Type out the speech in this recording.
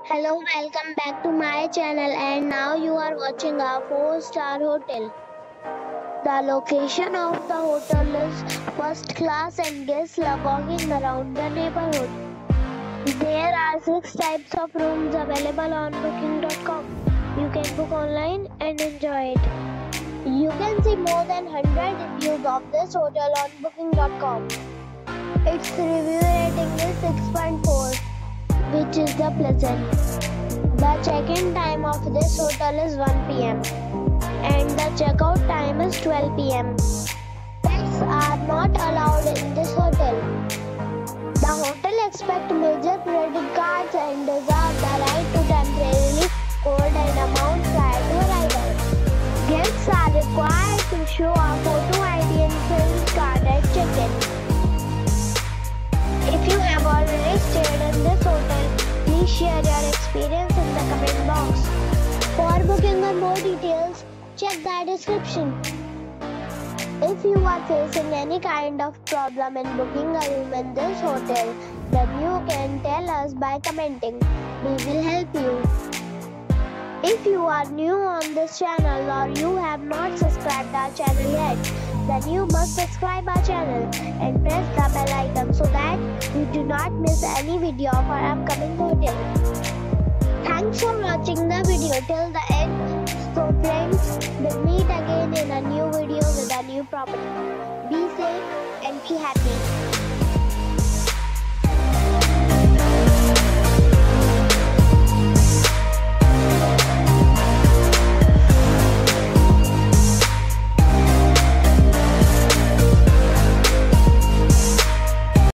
Hello, welcome back to my channel, and now you are watching a 4-star hotel. The location of the hotel is first class and guests love walking around the neighborhood. There are 6 types of rooms available on booking.com. You can book online and enjoy it. You can see more than 100 reviews of this hotel on booking.com. Its review rating is 6.4, which is the pleasant. The check-in time of this hotel is 1 p.m. and the check-out time is 12 p.m. Pets are not allowed in this hotel. The hotel accepts major credit cards and reserves the right to temporarily hold an amount prior to arrival. Guests are required to show a photo ID and credit card at check-in. If you have already stayed in this hotel, please share your experience in the comment box. For booking or more details, check the description. If you are facing any kind of problem in booking a room in this hotel, then you can tell us by commenting. We will help you. If you are new on this channel or you have not subscribed our channel yet, then you must subscribe our channel and press the bell icon so that you do not miss any video of our upcoming hotel. Thanks for watching the video till the end. So friends, we'll meet again in a new video with a new property. Be safe and be happy.